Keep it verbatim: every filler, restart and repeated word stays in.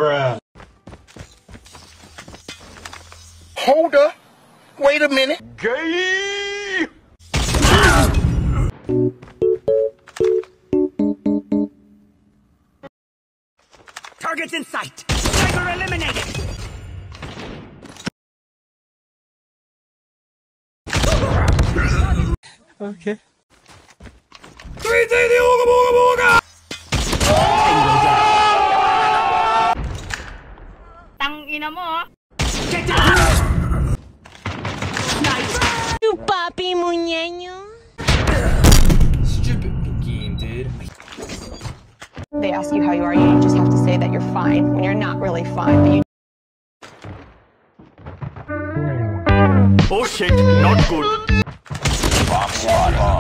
Bruh. Hold up. Wait a minute. Gay! Target's in sight! Sniper eliminated! Okay. three D di ooga booga booga! Tang ina mo, oh. Get down! Nice! You papi muñeño. Stupid game, dude. They ask you how you are, you just have to say that you're fine when you're not really fine. But you Oh shit, not good. Bomb squad